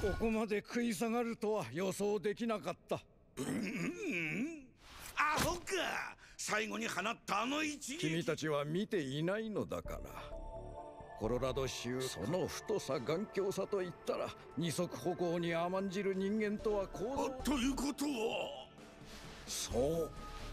ここまで食い下がるとは予想できなかった。 アホか。最後に放ったあの一撃。 君たちは見ていないのだから。コロラド州、その太さ頑強さといったら二足歩行に甘んじる人間とは構造。 ということはそう。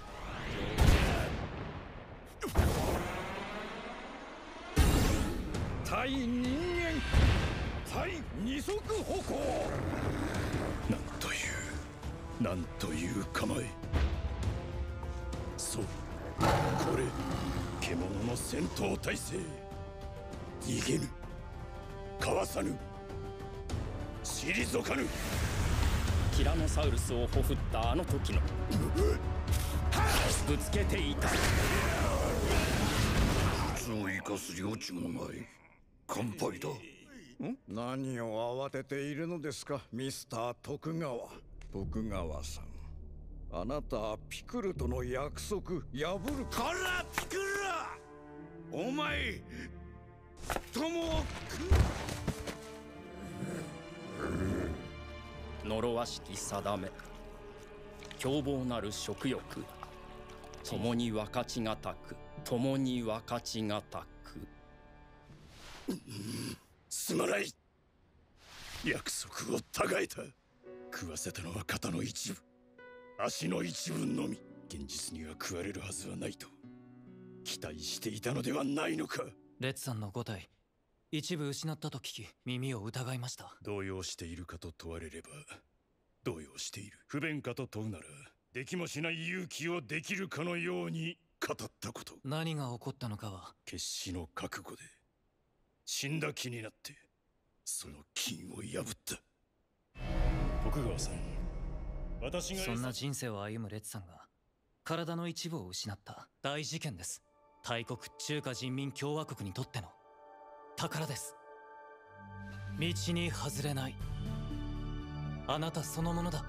対人間、対二足歩行。 なんという構え。そう、これ獣の戦闘態勢。逃げぬ、かわさぬ、退かぬ。 ティラノサウルスをほふったあの時のぶつけていた。 普通を生かす余地もない。乾杯だ。 何を慌てているのですか、ミスター徳川。徳川さん、あなたピクルとの約束破るか。 こらピクル、お前友を呪わしき定め、凶暴なる食欲、共に分かちがたく、共に分かちがたく。 すまない。約束をたがえた。食わせたのは肩の一部、足の一部のみ。現実には食われるはずはないと期待していたのではないのか。 レッツさんの5体一部失ったと聞き、耳を疑いました。 動揺しているかと問われれば動揺している。不便かと問うなら、できもしない勇気をできるかのように語ったこと。 何が起こったのかは。 決死の覚悟で死んだ気になってその金を破った。徳川さん、私がそんな人生を歩むレッツさんが体の一部を失った大事件です。大国中華人民共和国にとっての宝です。道に外れないあなたそのものだ。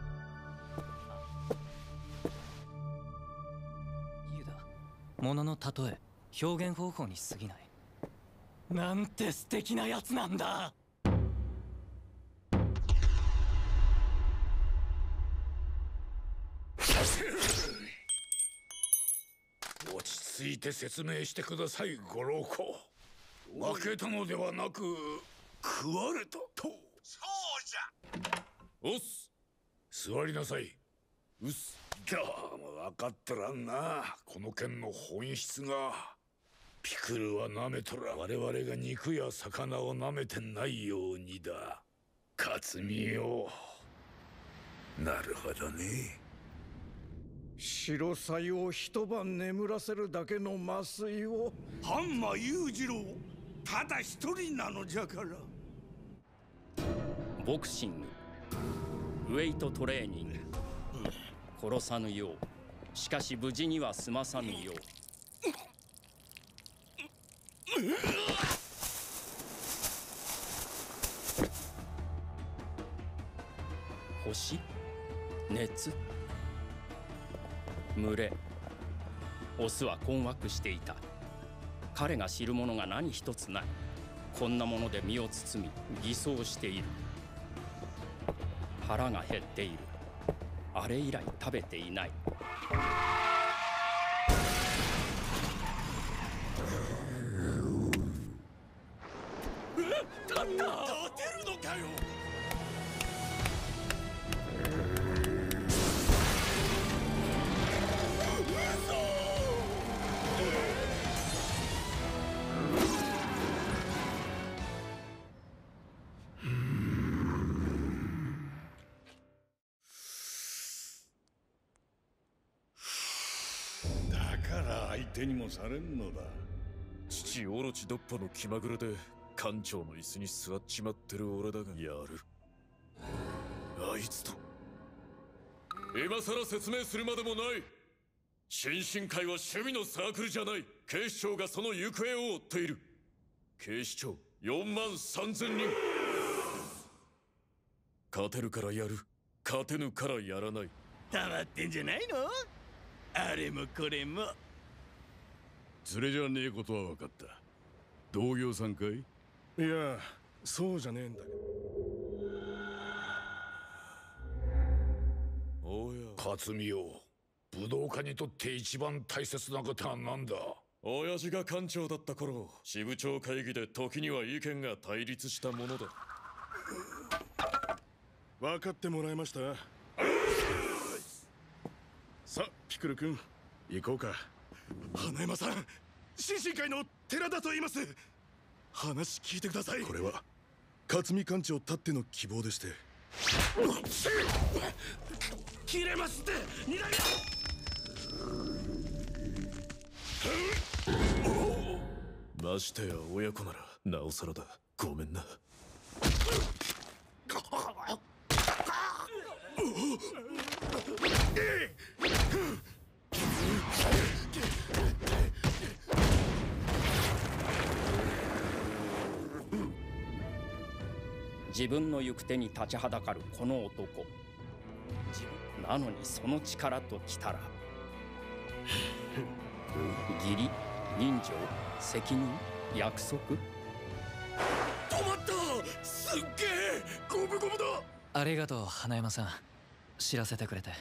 ユダ、物の例え、表現方法に過ぎない。なんて素敵なやつなんだ。 落ち着いて説明してください、ご老公。負けたのではなく食われたと。そうじゃ。おっす、座りなさい。うっす。どうも分かってらんな、この件の本質が。ピクルは舐めとら我々が肉や魚を舐めてないようにだ。克巳よ。なるほどね。 白菜を一晩眠らせるだけの麻酔を。 半馬裕次郎ただ一人なのじゃから。 ボクシング、ウェイトトレーニング、殺さぬよう、しかし無事には済まさぬよう。星、熱、群れ。オスは困惑していた。彼が知るものが何一つない。こんなもので身を包み偽装している。腹が減っている。あれ以来食べていない。 立てるのかよ。 だから相手にもされんのだ。 父オロチドッポの気まぐれで艦長の椅子に座っちまってる俺だが、やる。あいつと今さら説明するまでもない。新進会は趣味のサークルじゃない。警視庁がその行方を追っている。警視庁4万3000人。勝てるからやる、勝てぬからやらない。 溜まってんじゃないの。あれもこれも。 連れじゃねえことは分かった。同業さんかい？いや、そうじゃねえんだけど。 おや克巳よ、武道家にとって一番大切なことは何だ？ 親父が艦長だった頃、支部長会議で時には意見が対立したものだ。 分かってもらえました？さあピクル君、行こうか。花山さん、新進会の寺田と言います。話聞いてください。これは勝見艦長たっての希望でして。切れますって、二代目。ましてや親子ならなおさらだ。ごめんな。 自分の行く手に立ちはだかるこの男。なのにその力ときたら義理、人情、責任、約束。 止まった。すっげえゴムゴムだ。 ありがとう花山さん、知らせてくれて。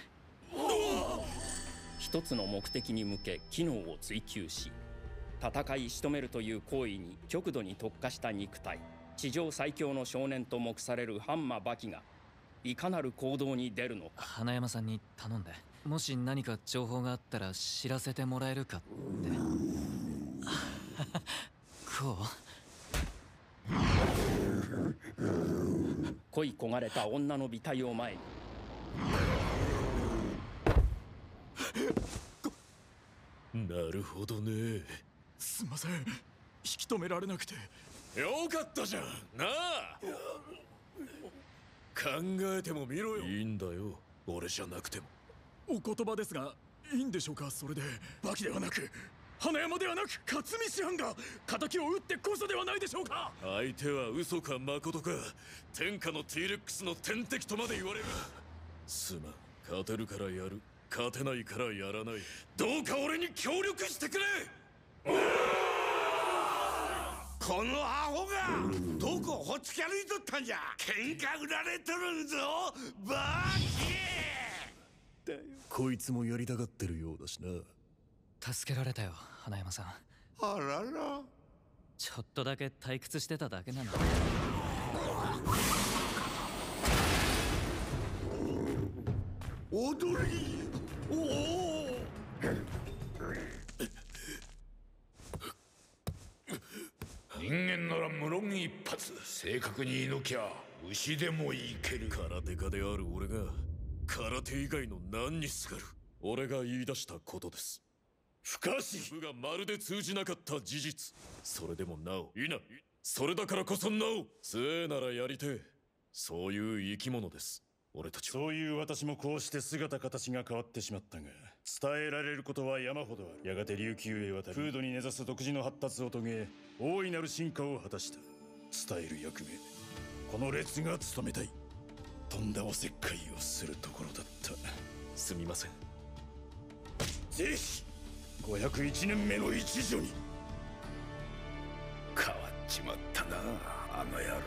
一つの目的に向け機能を追求し、戦い仕留めるという行為に極度に特化した肉体、地上最強の少年と目されるハンマ・バキがいかなる行動に出るのか。 花山さんに頼んで、もし何か情報があったら知らせてもらえるかって。こう恋焦がれた女の美体を前に、 なるほどね。 すんません、引き止められなくて。 よかったじゃんなあ。考えてもみろよ。いいんだよ、俺じゃなくても。 お言葉ですが、いいんでしょうか。それでバキではなく花山ではなく勝見師範が敵を撃ってこそではないでしょうか。 相手は嘘か誠か、天下の T レックスの天敵とまで言われる。すまん、勝てるからやる、勝てないからやらない。どうか俺に協力してくれ。 このアホがどこほっつき歩いとったんじゃ。喧嘩売られとるんぞバキ。 こいつもやりたがってるようだしな。 助けられたよ花山さん。 あらら、 ちょっとだけ退屈してただけなの。 踊り。おお、 人間なら無論一発、正確に射抜きゃ牛でもいける。 空手家である俺が空手以外の何にすがる。俺が言い出したことです。不可思議がまるで通じなかった事実。それでもなおいな、それだからこそなお強えならやりてえ。そういう生き物です、俺たちは。 そういう私もこうして姿形が変わってしまったが、伝えられることは山ほどある。やがて琉球へ渡り、風土に根ざす独自の発達を遂げ、大いなる進化を果たした。伝える役目、この列が務めたい。とんだおせっかいをするところだった。 すみません。 ぜひ501年目の一助に。 変わっちまったな、あの野郎。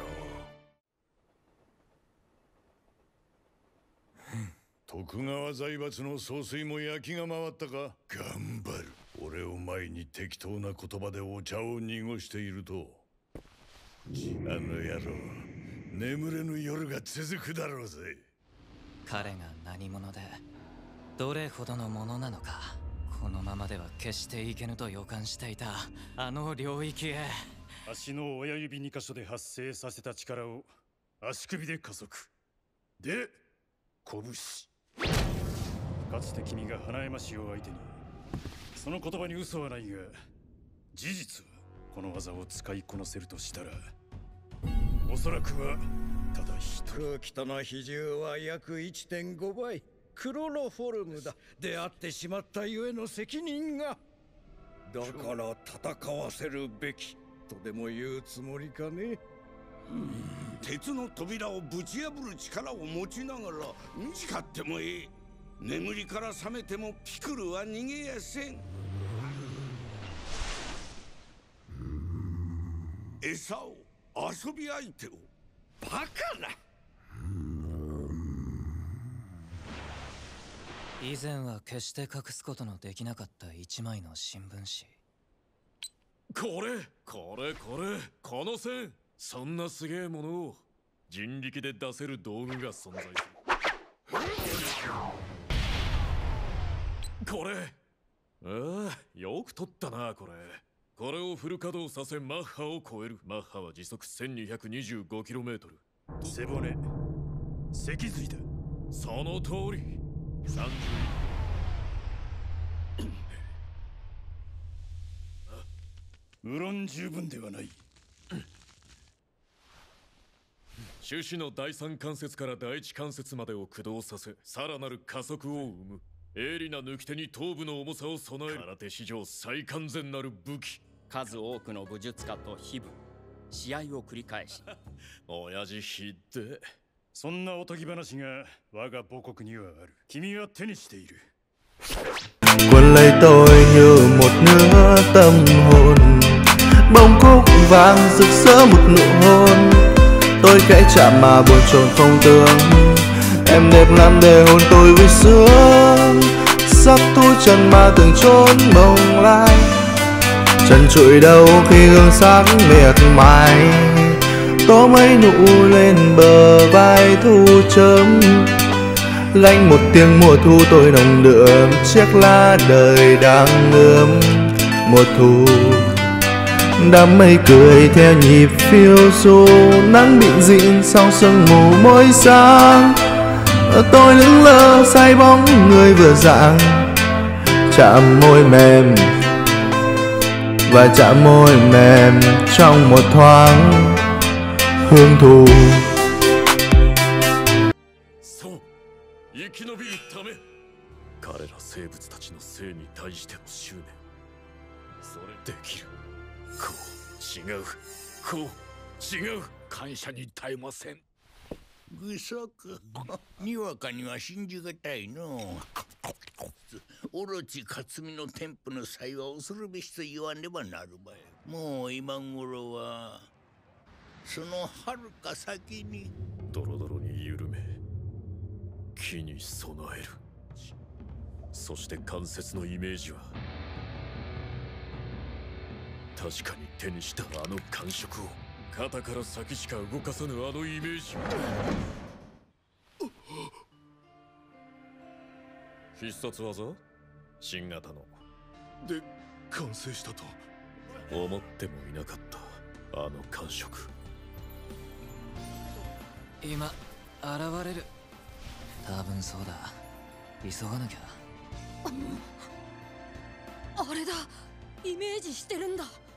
徳川財閥の総帥も焼きが回ったか。頑張る。俺を前に適当な言葉でお茶を濁していると、あの野郎、眠れぬ夜が続くだろうぜ。 彼が何者でどれほどのものなのか、このままでは決していけぬと予感していたあの領域へ。 足の親指2箇所で発生させた力を足首で加速で拳。かつて君が花山氏を相手に、その言葉に嘘はないが、事実はこの技を使いこなせるとしたら、おそらくはただ一人。 空気との比重は約 1.5 倍。クロロフォルムだ。出会ってしまったゆえの責任が。だから戦わせるべきとでも言うつもりかね。 鉄の扉をぶち破る力を持ちながら短ってもええ。眠りから覚めてもピクルは逃げやせん。餌を、遊び相手を。バカな。 以前は決して隠すことのできなかった一枚の新聞紙。 この線、そんなすげえものを人力で出せる道具が存在する。これ、ああ、よく取ったな。これをフル稼働させマッハを超える。マッハは時速 1225km。 背骨、脊髄だ。 その通り。30 無論十分ではない。 種子の第三関節から第一関節までを駆動させ、さらなる加速を生む。鋭利な抜き手に頭部の重さを備える空手史上最完全なる武器。 数多くの武術家と非武、試合を繰り返し親父ひってそんなおとぎ話が我が母国にはある。君は手にしている。 Quân lấy tôi như một nửa tâm hồn, bông cúc vàng rực rỡ một nụ hôn. Tôi khẽ chạm mà buồn chồn không tưởng, em đẹp lắm để hôn tôi vui sướng. Sắc thu trần mà từng trốn mộng lai, trần trụi đâu khi hương sắc miệt mài. Tố mấy nụ lên bờ vai thu chớm, gánh một tiếng mùa thu tôi nồng đượm. Chiếc lá đời đang ươm mùa thu, đám mây cười theo nhịp phiêu du. Nắng bị dịn sau sương mù mỗi sáng, tôi lững lơ say bóng người vừa dạng. Chạm môi mềm và chạm môi mềm trong một thoáng hương thù. 生き延びるため、彼ら生物たちの生に対しての執念、それできる。こう違う、こう違う。 感謝に耐えません。愚策にわかには信じがたいの。オロチ克実の天賦の才は恐るべしと言わねばなるまい。もう今頃はそのはるか先にドロドロに緩め、木に備える。そして関節のイメージは確かに手にしたあの感触を、肩から先しか動かさぬあのイメージを。必殺技？新型の。 で完成したと思ってもいなかった、あの感触。 今現れる。多分そうだ。急がなきゃ。 あれだ、イメージしてるんだ。